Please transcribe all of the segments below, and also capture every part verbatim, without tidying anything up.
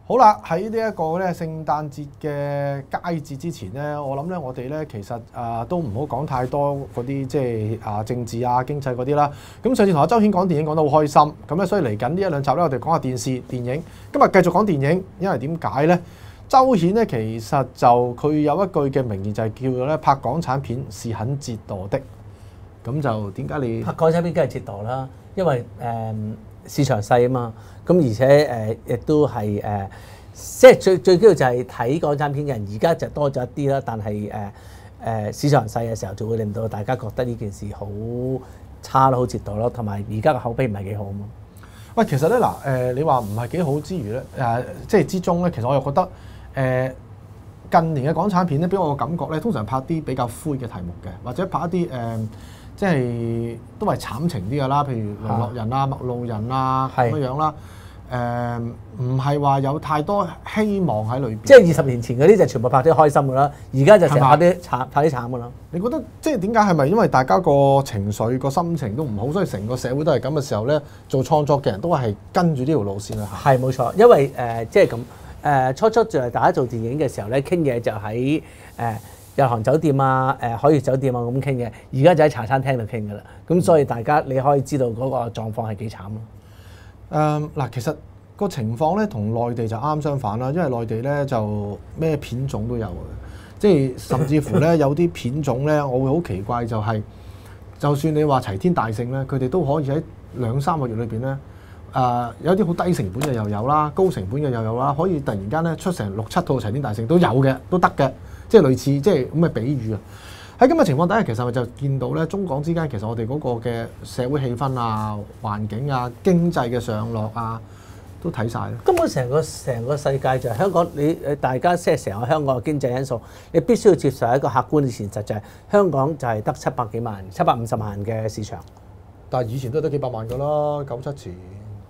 好啦，喺呢一個咧聖誕節嘅佳節之前咧，我諗咧我哋咧其實啊、呃、都唔好講太多嗰啲即係啊政治啊經濟嗰啲啦。咁上次同阿周顯講電影講得好開心，咁咧所以嚟緊呢一兩集咧我哋講下電視電影。今日繼續講電影，因為點解咧？周顯咧其實就佢有一句嘅名言就係叫做咧拍港產片是很折墮的。咁就點解你拍港產片梗係折墮啦？因為誒、呃、市場細啊嘛，咁而且誒亦、呃、都係誒、呃，即係最最緊要就係睇港產片嘅人，而家就多咗一啲啦。但係誒誒市場細嘅時候，就會令到大家覺得呢件事好差咯，好折墮咯，同埋而家嘅口碑唔係幾好啊嘛。 喂，其實咧嗱誒，你話唔係幾好之餘咧，誒、呃、即係之中咧，其實我又覺得誒、呃、近年嘅港產片咧，俾我個感覺咧，通常拍啲比較灰嘅題目嘅，或者拍一啲誒。呃即係都係慘情啲㗎啦，譬如《淪落人》啊、《麥路人》啊咁樣樣啦。誒，唔係話有太多希望喺裏邊。即係二十年前嗰啲就全部拍啲開心㗎啦，而家就成日拍啲慘、拍啲慘㗎啦。 你覺得即係點解係咪因為大家個情緒、個心情都唔好，所以成個社會都係咁嘅時候咧，做創作嘅人都係跟住呢條路線去行？ 係冇錯，因為誒、呃、即係咁誒初初就係大家做電影嘅時候咧，傾嘢就喺誒。呃日韓酒店啊、誒海悅酒店啊咁傾嘅，而家就喺茶餐廳度傾㗎啦。咁所以大家你可以知道嗰個狀況係幾慘咯。 誒嗱，其實個情況咧同內地就啱相反啦，因為內地咧就咩片種都有嘅，即係甚至乎咧有啲片種咧，我會好奇怪就係、是，就算你話齊天大聖咧，佢哋都可以喺兩三個月裏邊咧，誒、呃、有啲好低成本嘅又有啦，高成本嘅又有啦，可以突然間咧出成六七套齊天大聖都有嘅，都得嘅。即係類似即係咁嘅比喻啊！喺咁嘅情況底下，其實我就見到咧，中港之間其實我哋嗰個嘅社會氣氛啊、環境啊、經濟嘅上落啊，都睇晒啦。 根本成個成個世界就係香港，你誒大家即係成個香港嘅經濟因素，你必須要接受一個客觀嘅現實，就係香港就係得七百幾萬、七百五十萬嘅市場。 但係以前都得幾百萬㗎啦，九七前。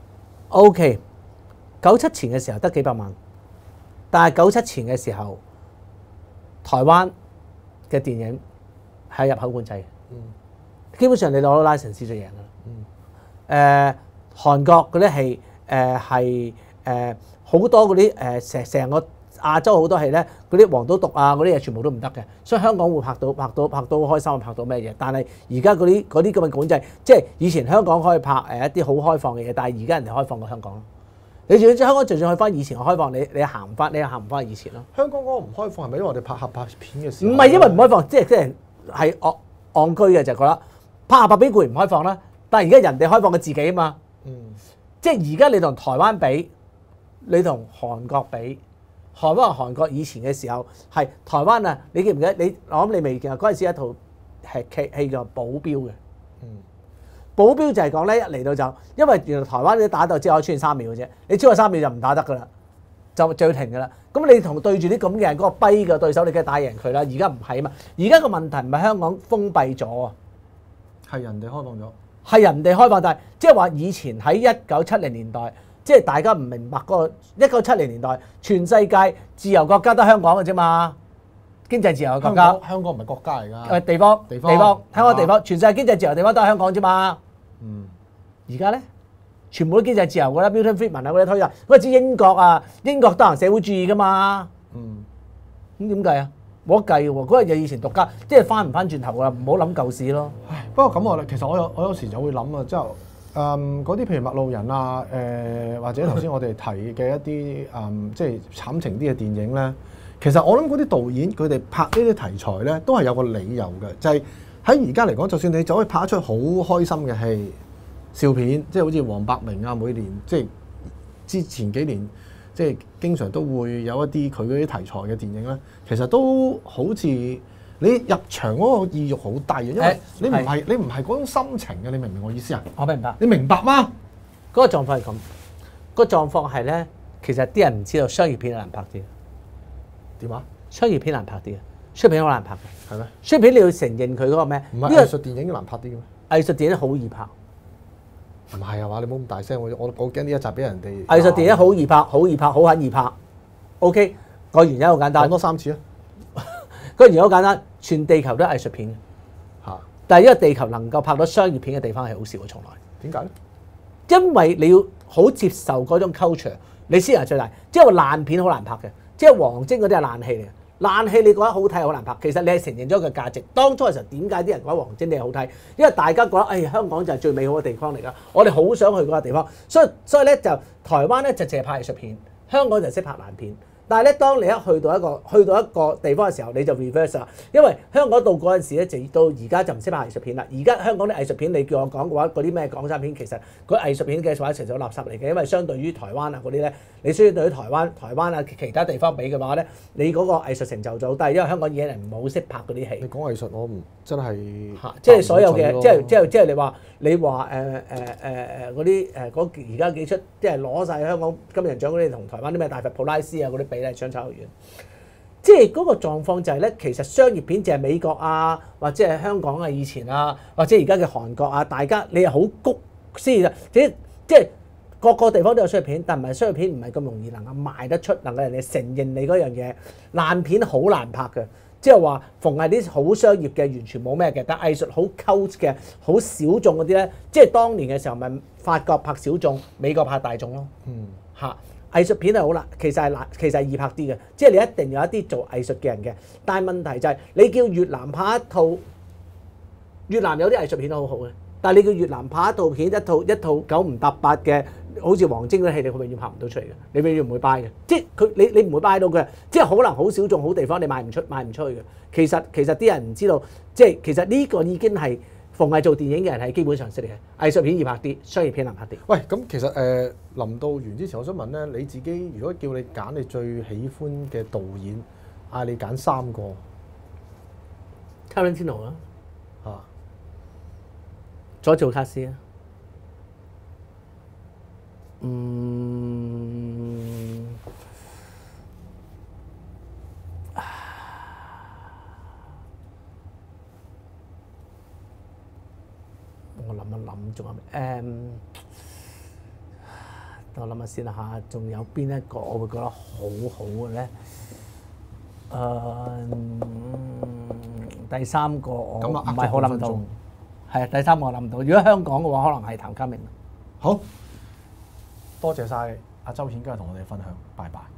O.K. 九七前嘅時候得幾百萬，但係九七前嘅時候。台灣嘅電影係入口管制嘅，嗯、基本上你攞到 license 就贏㗎啦。誒、嗯呃，韓國嗰啲戲誒係誒好多嗰啲誒成成個亞洲好多戲咧，嗰啲黃賭毒啊嗰啲嘢全部都唔得嘅，所以香港會拍到拍到拍到好開心，拍到咩嘢？但係而家嗰啲嗰啲咁嘅管制，即係以前香港可以拍誒一啲好開放嘅嘢，但係而家人哋開放過香港咯。你仲要香港就算去翻以前嘅開放，你你行唔翻，你又行唔翻以前咯。 香港嗰個唔開放係咪因為我哋拍合拍片嘅時候？ 唔係因為唔開放，即係即係係戇戇居嘅就覺得拍合拍片固然唔開放啦，但係而家人哋開放嘅自己啊嘛。嗯。即係而家你同台灣比，你同韓國比，台灣同韓國以前嘅時候係台灣啊！你記唔記得？你我諗你未見啊！嗰陣時一套係劇戲叫《保鏢》嘅。嗯。保鏢就係講咧，一嚟到就，因為原來台灣啲打鬥只可以出現三秒嘅啫，你超過三秒就唔打得噶啦，就就要停噶啦。咁你同對住啲咁嘅人嗰個跛嘅對手，你梗係打贏佢啦。而家唔係啊嘛，而家個問題唔係香港封閉咗啊， 係人哋開放咗， 係人哋開放，但係即係話以前喺一九七零年代，即係大家唔明白嗰個一九七零年代，全世界自由國家得香港嘅啫嘛。經濟自由嘅國家， 香港唔係國家嚟㗎。 誒地方，地方，地方，香港地方，全世界經濟自由地方都係香港啫嘛。 嗯， 而家咧，全部都經濟自由㗎啦 ，Milton Friedman 啊嗰啲推啊，嗰支英國啊，英國得行社會主義㗎嘛。嗯，咁點計啊？冇得計喎，嗰日嘢以前獨家，即係翻唔翻轉頭㗎啦，唔好諗舊事咯。 唉，不過咁我其實我有我有時就會諗啊，之後誒嗰啲譬如麥路人啊，誒、呃、或者頭先我哋提嘅一啲誒、嗯、即係慘情啲嘅電影咧，其實我諗嗰啲導演佢哋拍呢啲題材咧，都係有個理由嘅，就係、是。喺而家嚟講，就算你就可以拍出好開心嘅戲、笑片，即係好似黃百鳴啊，每年即係之前幾年，即係經常都會有一啲佢嗰啲題材嘅電影咧，其實都好似你入場嗰個意欲好低嘅，因為你唔係你唔係嗰種心情嘅，你明唔明我意思啊？ 我明白。 你明白嗎？ 嗰個狀況係咁，嗰個狀況係咧，其實啲人唔知道商業片難拍啲。 點啊？ 商業片難拍啲啊！商業片好難拍嘅， 係咩？ 商業片你要承認佢嗰個咩？ 唔係藝術電影難拍啲嘅咩？ 藝術電影好易拍， 唔係啊嘛？你冇咁大聲，我我我驚呢一集俾人哋。 藝術電影好易拍，好易拍，好肯易拍。OK，個原因好簡單。 講多三次啊！ 個原因好簡單，全地球都係藝術片嘅。嚇！但係因為地球能夠拍到商業片嘅地方係好少嘅，從來。 點解咧？ 因為你要好接受嗰種 culture， 你先係最大。即係話爛片好難拍嘅，即係王晶嗰啲係爛戲嚟嘅。爛戲你覺得好睇好難拍，其實你係承認咗個價值。當初嘅時候點解啲人覺得王晶你好睇？因為大家覺得誒、哎、香港就係最美好嘅地方嚟㗎，我哋好想去嗰個地方。所以所以咧就台灣咧就淨係拍藝術片，香港就識拍爛片。但係咧，當你一去到一個去到一個地方嘅時候，你就 reverse 啦。因為香港到嗰陣時咧，就到而家就唔識拍藝術片啦。而家香港啲藝術片，你叫我講嘅話，嗰啲咩港產片，其實嗰藝術片嘅話，其實垃圾嚟嘅。因為相對於台灣啊嗰啲咧，你需要對於台灣、台灣啊其他地方比嘅話咧，你嗰個藝術成就就好低，因為香港已經係唔好識拍嗰啲戲。 你講藝術，我唔真係嚇，即係所有嘅，即係即係即係你話你話誒誒誒誒嗰啲誒嗰而家幾出，即係攞晒香港金人獎嗰啲，同台灣啲咩大佛普拉斯啊嗰啲比咧，相差好遠。即係嗰個狀況就係咧，其實商業片就係美國啊，或者係香港啊，以前啊，或者而家嘅韓國啊，大家你係好谷先嘅，即即係各個地方都有商業片，但唔係商業片唔係咁容易能夠賣得出，能夠人哋承認你嗰樣嘢。爛片好難拍嘅，即係話逢係啲好商業嘅完全冇咩嘅，但藝術好 cult 嘅、好小眾嗰啲咧，即係當年嘅時候咪法國拍小眾，美國拍大眾咯。嗯，嚇。藝術片係好難，其實係難，其實係易拍啲嘅，即係你一定有一啲做藝術嘅人嘅。但係問題就係、是、你叫越南拍一套，越南有啲藝術片都好好嘅，但係你叫越南拍一套片，一套一套九唔搭八嘅，好似王晶嗰啲戲，你佢永遠拍唔到出嚟嘅，你永遠唔會 buy 嘅。即係佢你你唔會 buy 到嘅，即係可能好小眾好地方你賣唔出賣唔出去嘅。其實其實啲人唔知道，即係其實呢個已經係。逢係做電影嘅人係基本常識嚟嘅，藝術片易拍啲，商業片難拍啲。喂， 咁其實誒、呃、臨到完之前，我想問咧，你自己如果叫你揀你最喜歡嘅導演，嗌你揀三個 Tarantino 啦， 嚇， 佐治魯卡斯啊，嗯。我諗一諗，仲有咩？誒，等我諗下先啦嚇，仲有邊一個我會覺得好好嘅咧？誒、嗯，第三個我唔係好諗到，係啊，第三個我諗唔到。如果香港嘅話，可能係譚家明。 好，多謝晒阿周顯今日同我哋分享，拜拜。